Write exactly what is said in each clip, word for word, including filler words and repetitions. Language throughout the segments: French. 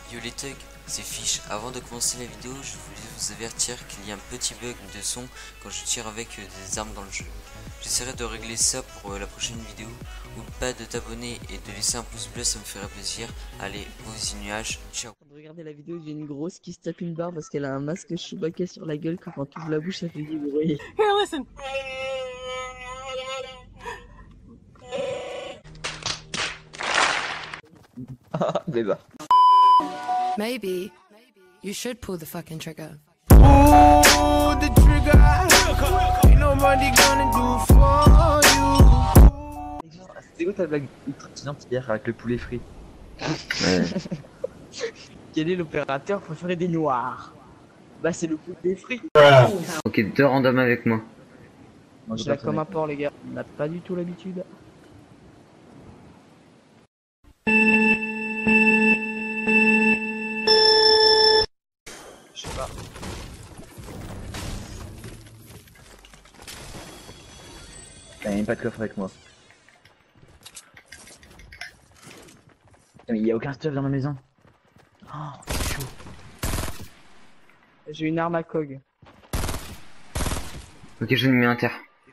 Yo les thugs, c'est Fish. Avant de commencer la vidéo, je voulais vous avertir qu'il y a un petit bug de son quand je tire avec euh, des armes dans le jeu. J'essaierai de régler ça pour euh, la prochaine vidéo. N'oublie pas de t'abonner et de laisser un pouce bleu, ça me ferait plaisir. Allez, beaux nuages, ciao. Regardez la vidéo, j'ai une grosse qui se tape une barre parce qu'elle a un masque Chewbacca sur la gueule, quand on ouvre la bouche ça fait du bruit. Here, listen. Débat. Maybe you should pull the fucking trigger. Pull the trigger. Ain't nobody gonna do for you. C'était quoi ta blague ultra stylante hier avec le poulet frit? Ouais. Quel est l'opérateur préféré des noirs? Bah c'est le poulet frit. Ok, deux random avec moi. Moi je la comme un porc les gars, on n'a pas du tout l'habitude. Je sais pas. T'as même pas de coffre avec moi. Mais il y a aucun stuff dans ma maison. Oh, c'est chaud. J'ai une arme à cog. Ok, j'en ai mis un terre.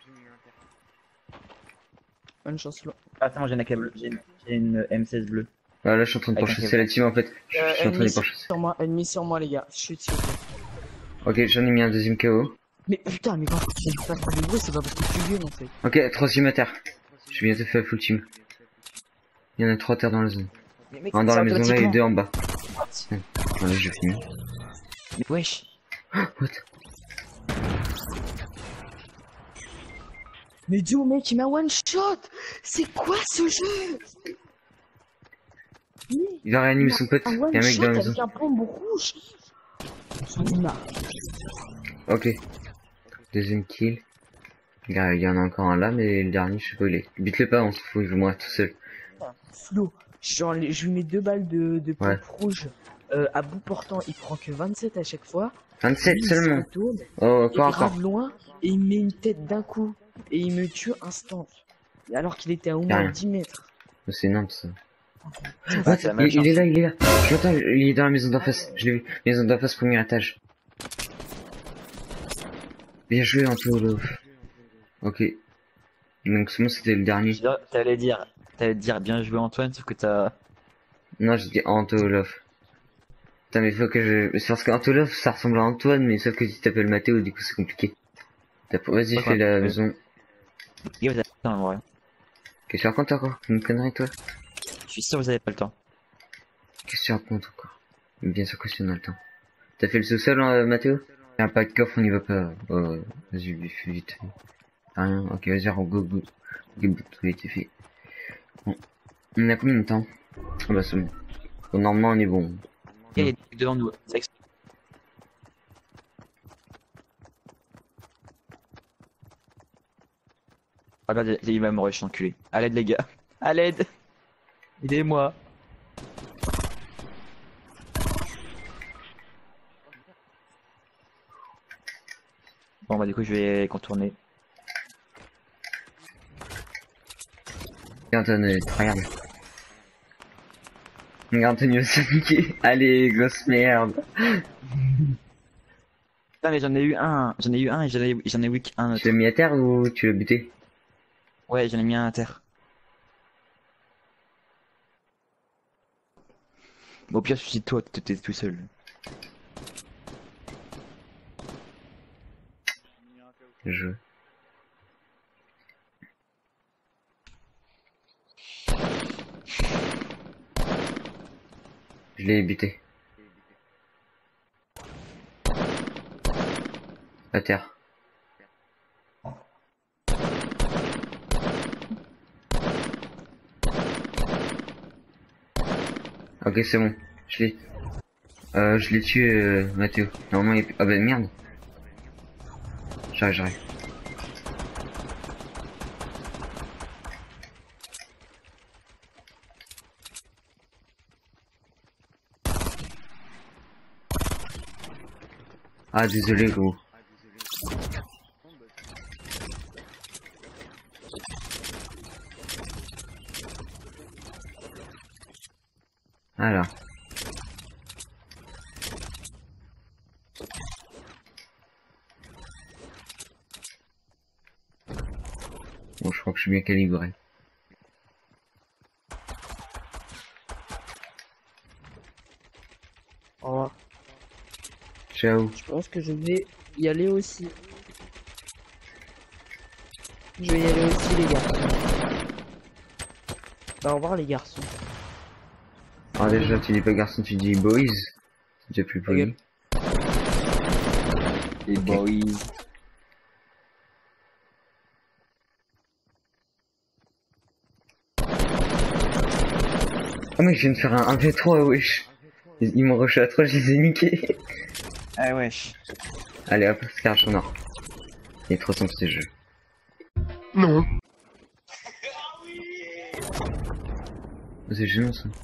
Bonne chance là. Attends, j'ai une A K bleue. J'ai une, une M seize bleue. Ah, là, je suis en train de Avec un pourchasser la team en fait. Je Euh, suis en train ennemi de pourchasser. sur moi, ennemi sur moi les gars. Chut s'il vous plaît. Ok, j'en ai mis un deuxième K O. Mais putain, mais quand tu fais pas de bruit, c'est pas parce que tu gueules en fait. Ok, troisième à terre. Je suis bientôt fait la full team. Il y en a trois terres dans la zone. Mais mec, Un dans c'est la maison là et automatiquement. deux en bas. Voilà, j'ai fini. Mais wesh. What? Mais Joe mec, il m'a one shot. C'est quoi ce jeu? Il va réanimer son pote. Un Il y a one un mec shot dans la maison. avec un pompe rouge. J'en ai marre. Ok. Deuxième kill. Il y a- il y en a encore un là, mais le dernier, je sais pas où il est. Bute-le pas, on s'en fout, je vais mourir tout seul. Flo, genre, je lui mets deux balles de, de pompe Ouais. rouge euh, à bout portant, il prend que vingt-sept à chaque fois. vingt-sept Lui, il seulement. se retourne, Oh, et encore, grave encore. loin, et il met une tête d'un coup, et il me tue instant. Alors qu'il était à au Y'a moins rien. dix mètres. C'est énorme ça. Ah, What? il, il est là, il est là. Je l'entends, il est dans la maison d'en face. Je l'ai vu. Maison d'en face, premier étage. Bien joué, Anto. Ok. Donc, ce c'était le dernier. T'allais dire, t'allais dire bien joué Antoine, sauf que t'as. Non, j'ai dit Antolof. Putain, mais faut que je. C'est parce qu'Antolof, ça ressemble à Antoine, mais sauf que si t'appelles Mathéo, du coup, c'est compliqué. Vas-y, Ouais, fais la ouais. maison. Les gars, vous avez pas le temps en vrai. Qu'est-ce que tu racontes encore? Une connerie, toi? Je suis sûr que vous avez pas le temps. Qu'est-ce que tu racontes encore? Bien sûr que si on a le temps. T'as fait le sous-sol, euh, Mathéo? Y'a pas de coffre, on y va pas. Oh, vas-y, vite, vite. Rien, ok, vas-y, go, go, go. Ok, tout a été fait. Bon. On a combien de temps? Ah bah c'est bon. Bon, normalement on est bon. Il y a des trucs devant nous. C'est ex- Ah là, il va me rush, enculé. À l'aide, les gars. À l'aide. Aidez-moi. Bon, bah, du coup, je vais contourner. Regarde, Anton, euh, regarde. Regarde, Anthony va se niquer. Allez, grosse merde. Putain, mais j'en ai eu un. J'en ai eu un et j'en ai, j'en ai eu qu'un autre. Tu l'as mis à terre ou tu l'as buté? Ouais, j'en ai mis un à terre. Bon, au pire, suicide-toi, t'étais tout seul. Je. Je l'ai buté. À terre. Ok, c'est bon. Je l'ai. Euh, je l'ai tué, euh, Mathéo. Normalement, il... Ah bah merde. J'arrive, j'arrive. Ah, désolé, gros. Alors. Bon, je crois que je suis bien calibré. Au revoir. Ciao. Je pense que je vais y aller aussi. Je vais y aller aussi, les gars. Bah, au revoir, les garçons. Alors déjà, tu dis pas garçon, tu dis boys. C'est déjà plus poli. Les boys. Oh mec, je viens de faire un un v trois, wesh. Ils, ils m'ont rushé à trois, je les ai niqués. Ah wesh. Allez hop, scarge en or. Il est trop simple ce jeu. Non. C'est gênant ça.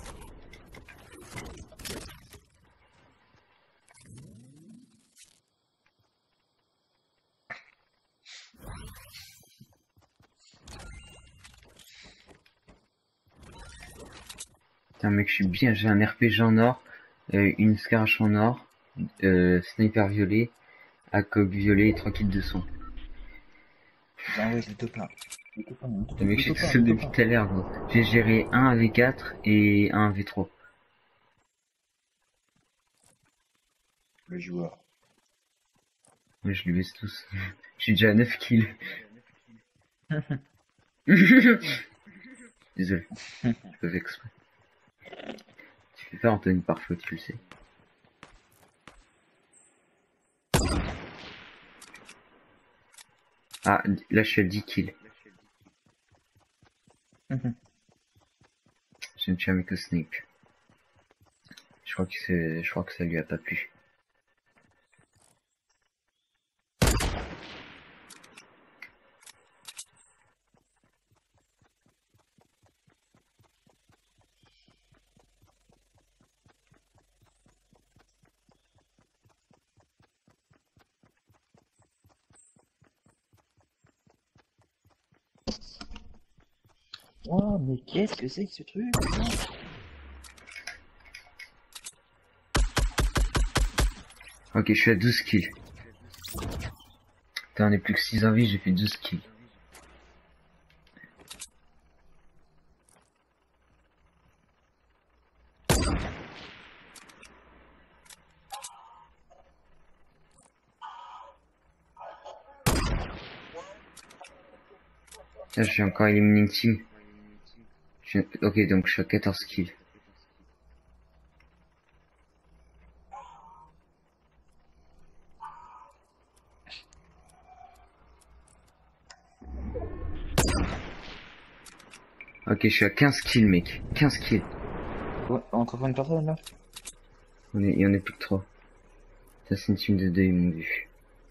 Putain mec, je suis bien, j'ai un R P G en or, euh, une Scarge en or, euh, sniper violet, A C O G violet et trois kills de son. Ah ouais, je te plains. Le mec, je suis tout seul depuis tout à l'heure, gros. J'ai géré un A V quatre et un A V trois. Le joueur. Ouais, je les baisse tous. Je suis déjà à neuf kills. Désolé. Je peux faire exprès. Tu fais pas Anthony parfois, tu le sais. Ah, là je suis à dix kills. Je ne suis avec le Snake. Je crois que c'est, je crois que ça lui a pas plu. Oh, mais qu'est-ce que c'est que ce truc? Ok, je suis à douze kills. Putain, on est plus que six en vie, j'ai fait douze kills. Là, je suis encore éliminé une team. Je... Ok, donc je suis à quatorze kills. Ok, je suis à quinze kills, mec. quinze kills. Ouais, encore une personne là? On est... Il y en a plus que trois. Ça, c'est une team de deux, ils m'ont vu.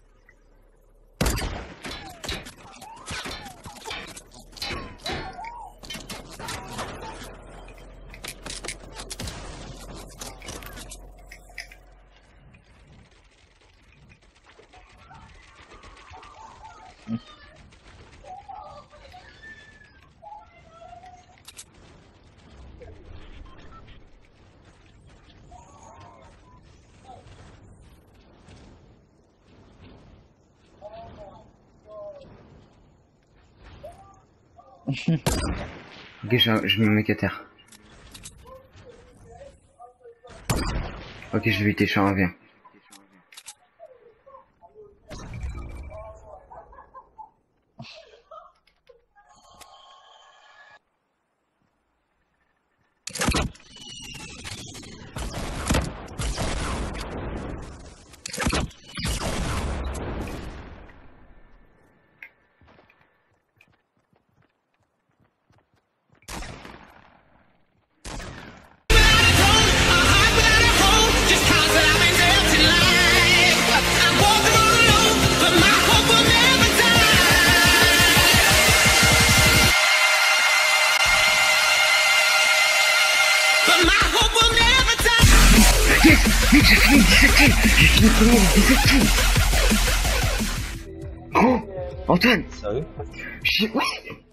Ok, je, je me mets à terre. Ok, je vais éviter, je reviens. Yes! Mec, j'ai fini dix-sept kills! J'ai fini premier avec dix-sept kills! Gros! Antoine! Sérieux? J'ai... Ouais!